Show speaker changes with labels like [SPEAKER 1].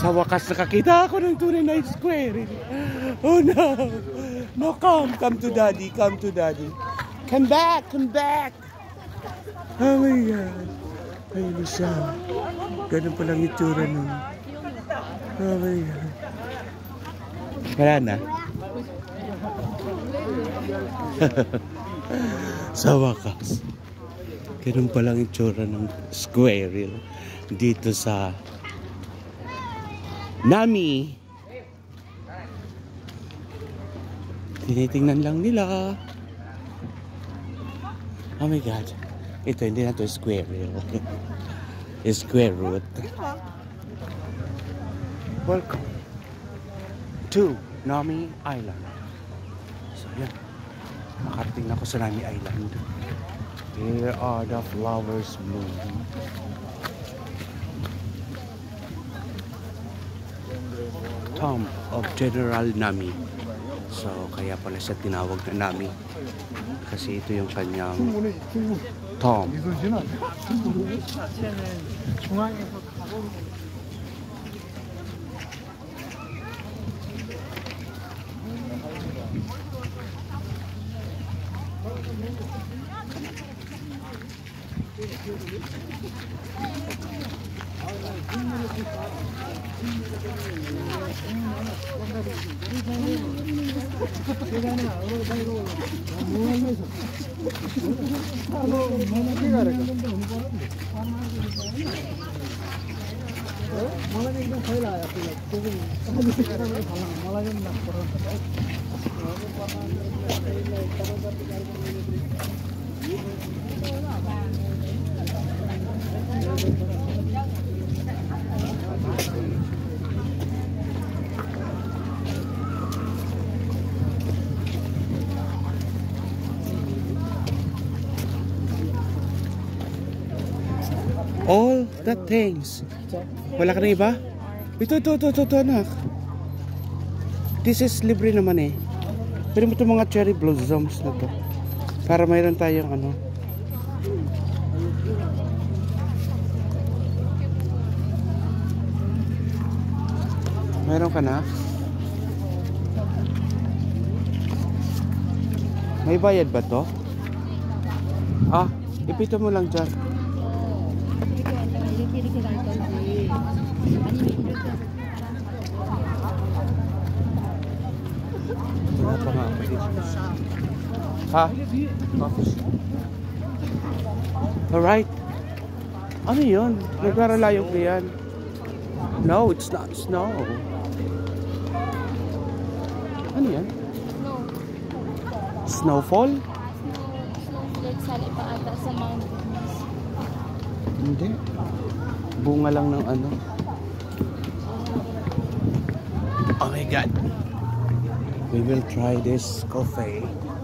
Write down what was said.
[SPEAKER 1] Sa wakas nakakita ako ng tunay na squirrel. Oh no. No, come to daddy, come to daddy. Come back, come back. Oh my God. Ayun siya. Ganun palang itsura nun. Oh my God. Wala na. Sa wakas. Ganun palang itsura ng squirrel dito sa Nami. Tinitingnan lang nila. Oh my God. Ito, hindi na ito squirrel. Square root. Welcome to Nami Island. So yan. Makarating na ako sa Nami Island. Here are the flowers blooming. Tomb of General Nami. So, kaya pala siya tinawag na Nami. Kasi ito yung kanyang tomb. All the things. Wala ka na iba? Ito, anak. This is libre naman eh. Pwede mo itong mga cherry blossoms na to. Para mayroon tayong ano. Mayroon ka na? May bayad ba to? Ah, ipito mo lang dyan. Wala pa nga ako dito. Ha? Alright. Ano yun? Nagkaralayong ko yan. No, it's not snow. Ano yan? Snowfall?
[SPEAKER 2] Snowflake sa lipa ata sa mountains.
[SPEAKER 1] Hindi. Bunga lang ng ano. Oh my God. We will try this coffee.